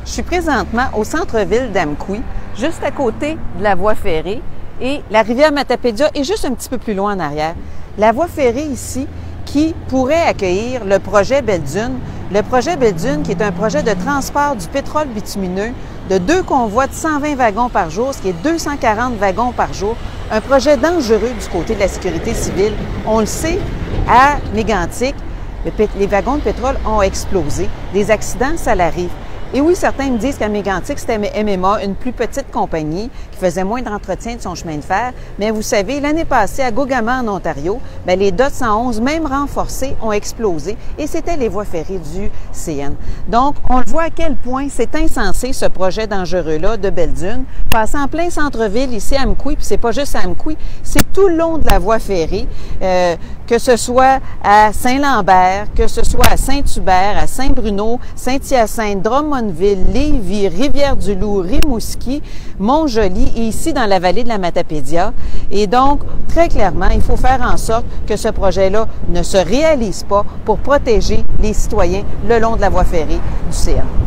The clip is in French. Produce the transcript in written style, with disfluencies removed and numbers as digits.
Je suis présentement au centre-ville d'Amqui, juste à côté de la voie ferrée, et la rivière Matapédia est juste un petit peu plus loin en arrière. La voie ferrée ici qui pourrait accueillir le projet Belle-Dune. Le projet Belle-Dune qui est un projet de transport du pétrole bitumineux de 2 convois de 120 wagons par jour, ce qui est 240 wagons par jour. Un projet dangereux du côté de la sécurité civile. On le sait, à Mégantic, les wagons de pétrole ont explosé. Des accidents, ça l'arrive. Et oui, certains me disent qu'à Mégantic, c'était MMA, une plus petite compagnie qui faisait moins d'entretien de son chemin de fer. Mais vous savez, l'année passée, à Gogama, en Ontario, les DOT 111, même renforcés, ont explosé et c'était les voies ferrées du CN. Donc, on le voit à quel point c'est insensé, ce projet dangereux-là de Belle-Dune, passant en plein centre-ville, ici à Amqui, puis c'est pas juste à Amqui, c'est tout le long de la voie ferrée, que ce soit à Saint-Lambert, que ce soit à Saint-Hubert, à Saint-Bruno, Saint-Hyacinthe, Drummondville, Lévis, Rivière-du-Loup, Rimouski, Mont-Joli et ici dans la vallée de la Matapédia. Et donc, très clairement, il faut faire en sorte que ce projet-là ne se réalise pas pour protéger les citoyens le long de la voie ferrée du CN.